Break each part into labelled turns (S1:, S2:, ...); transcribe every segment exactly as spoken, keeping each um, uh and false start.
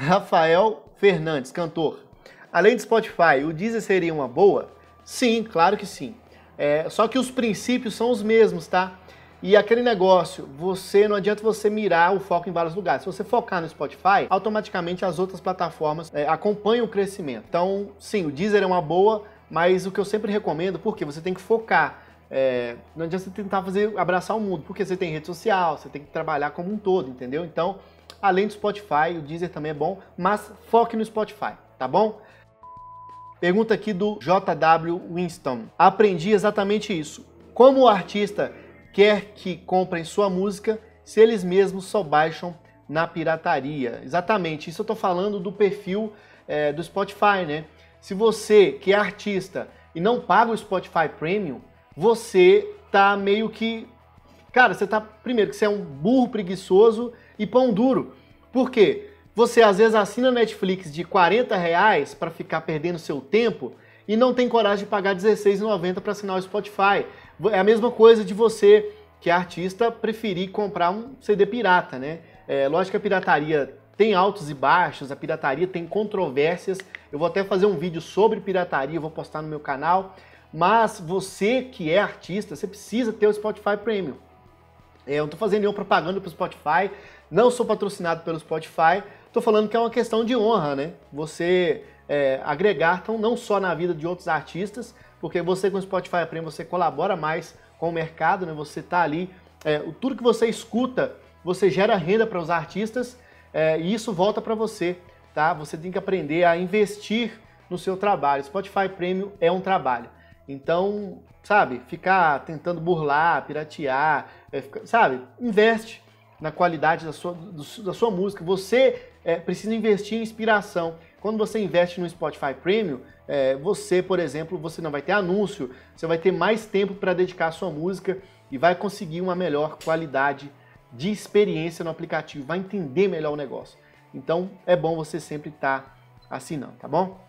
S1: Rafael Fernandes, cantor. Além de Spotify, o Deezer seria uma boa? Sim, claro que sim. É, só que os princípios são os mesmos, tá? E aquele negócio, você não adianta você mirar o foco em vários lugares. Se você focar no Spotify, automaticamente as outras plataformas é, acompanham o crescimento. Então, sim, o Deezer é uma boa, mas o que eu sempre recomendo, porque você tem que focar. É, não adianta você tentar fazer, abraçar o mundo, porque você tem rede social, você tem que trabalhar como um todo, entendeu? Então, além do Spotify, o Deezer também é bom, mas foque no Spotify, tá bom? Pergunta aqui do J W Winston. Aprendi exatamente isso. Como o artista quer que comprem sua música se eles mesmos só baixam na pirataria? Exatamente, isso eu tô falando do perfil é, do Spotify, né? Se você que é artista e não paga o Spotify Premium, você tá meio que... Cara, você tá... Primeiro, que você é um burro preguiçoso e pão duro. Por quê? Você às vezes assina Netflix de quarenta reais para ficar perdendo seu tempo e não tem coragem de pagar dezesseis reais e noventa centavos para assinar o Spotify. É a mesma coisa de você, que é artista, preferir comprar um C D pirata, né? É, lógico que a pirataria tem altos e baixos, a pirataria tem controvérsias. Eu vou até fazer um vídeo sobre pirataria, eu vou postar no meu canal. Mas você que é artista, você precisa ter o Spotify Premium. É, eu não estou fazendo nenhuma propaganda para o Spotify, não sou patrocinado pelo Spotify, estou falando que é uma questão de honra, né? Você é, agregar, então, não só na vida de outros artistas, porque você com o Spotify Premium, você colabora mais com o mercado, né? Você está ali, é, tudo que você escuta, você gera renda para os artistas é, e isso volta para você, tá? Você tem que aprender a investir no seu trabalho. Spotify Premium é um trabalho. Então, sabe, ficar tentando burlar, piratear, é, fica, sabe, investe na qualidade da sua, do, da sua música. Você é, precisa investir em inspiração. Quando você investe no Spotify Premium, é, você, por exemplo, você não vai ter anúncio, você vai ter mais tempo para dedicar à sua música e vai conseguir uma melhor qualidade de experiência no aplicativo, vai entender melhor o negócio. Então, é bom você sempre estar assinando, tá bom?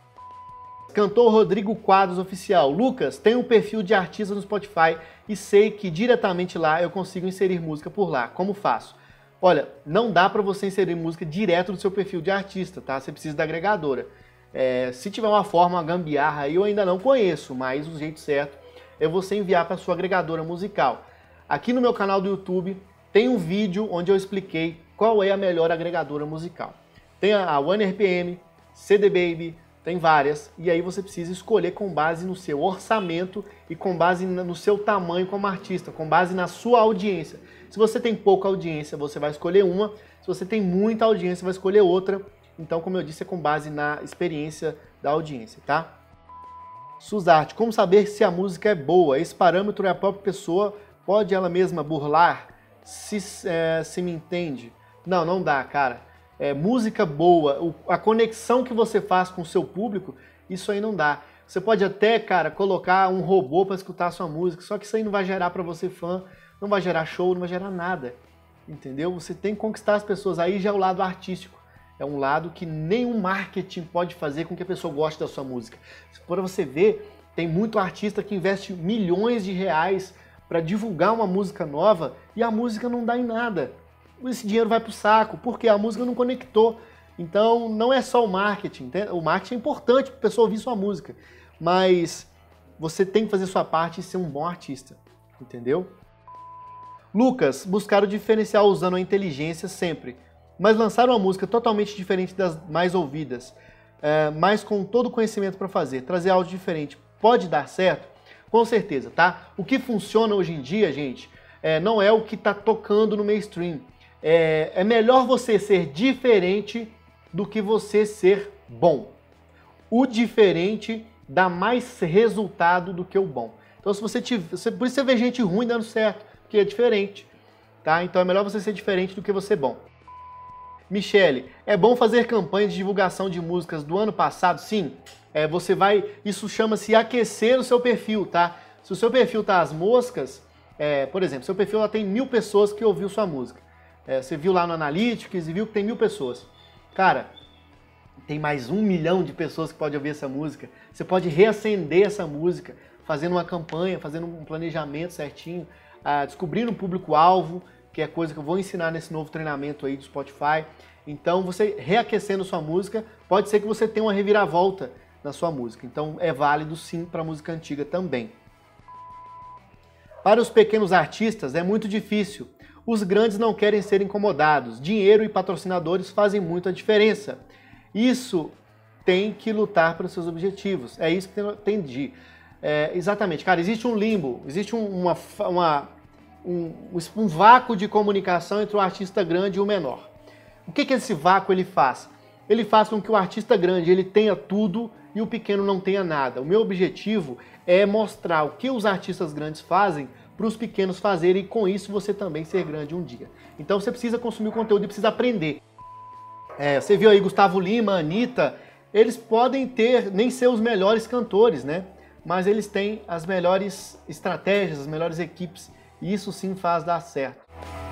S1: Cantor Rodrigo Quadros Oficial. Lucas, tenho um perfil de artista no Spotify e sei que diretamente lá eu consigo inserir música por lá. Como faço? Olha, não dá para você inserir música direto no seu perfil de artista, tá? Você precisa da agregadora. É, se tiver uma forma, uma gambiarra aí, eu ainda não conheço, mas o jeito certo é você enviar para sua agregadora musical. Aqui no meu canal do YouTube tem um vídeo onde eu expliquei qual é a melhor agregadora musical. Tem a One R P M, C D Baby, tem várias, e aí você precisa escolher com base no seu orçamento e com base no seu tamanho como artista, com base na sua audiência. Se você tem pouca audiência, você vai escolher uma, se você tem muita audiência, vai escolher outra. Então, como eu disse, é com base na experiência da audiência, tá? Suzarte, como saber se a música é boa? Esse parâmetro é a própria pessoa, pode ela mesma burlar? Se, é, se me entende? Não, não dá, cara. É, música boa, o, a conexão que você faz com o seu público, isso aí não dá. Você pode até, cara, colocar um robô para escutar a sua música, só que isso aí não vai gerar para você fã, não vai gerar show, não vai gerar nada, entendeu? Você tem que conquistar as pessoas, aí já é o lado artístico. É um lado que nenhum marketing pode fazer com que a pessoa goste da sua música. Para você ver, tem muito artista que investe milhões de reais para divulgar uma música nova e a música não dá em nada. Esse dinheiro vai pro saco, porque a música não conectou. Então, não é só o marketing. Entende? O marketing é importante para a pessoa ouvir sua música, mas você tem que fazer sua parte e ser um bom artista, entendeu? Lucas, buscar o diferencial usando a inteligência sempre, mas lançar uma música totalmente diferente das mais ouvidas, é, mas com todo o conhecimento para fazer, trazer algo diferente, pode dar certo? Com certeza, tá? O que funciona hoje em dia, gente, é, não é o que está tocando no mainstream. É, é melhor você ser diferente do que você ser bom. O diferente dá mais resultado do que o bom. Então, se você tiver, por isso você vê gente ruim dando certo, porque é diferente, tá? Então é melhor você ser diferente do que você ser bom. Michele, é bom fazer campanha de divulgação de músicas do ano passado? Sim. É, você vai, isso chama-se aquecer o seu perfil, tá? Se o seu perfil tá às moscas, é, por exemplo, seu perfil lá tem mil pessoas que ouviu sua música. É, você viu lá no Analytics e viu que tem mil pessoas. Cara, tem mais um milhão de pessoas que podem ouvir essa música. Você pode reacender essa música, fazendo uma campanha, fazendo um planejamento certinho, ah, descobrindo um público-alvo, que é coisa que eu vou ensinar nesse novo treinamento aí do Spotify. Então, você reaquecendo sua música, pode ser que você tenha uma reviravolta na sua música. Então, é válido sim para a música antiga também. Para os pequenos artistas é muito difícil. Os grandes não querem ser incomodados. Dinheiro e patrocinadores fazem muita diferença. Isso tem que lutar pelos seus objetivos. É isso que eu entendi. É, exatamente. Cara, existe um limbo, existe um, uma, uma, um, um vácuo de comunicação entre o artista grande e o menor. O que, que esse vácuo ele faz? Ele faz com que o artista grande ele tenha tudo e o pequeno não tenha nada. O meu objetivo é mostrar o que os artistas grandes fazem para os pequenos fazerem e com isso você também ser grande um dia. Então você precisa consumir o conteúdo e precisa aprender. É, você viu aí Gustavo Lima, Anitta, eles podem ter, nem ser os melhores cantores, né? Mas eles têm as melhores estratégias, as melhores equipes e isso sim faz dar certo.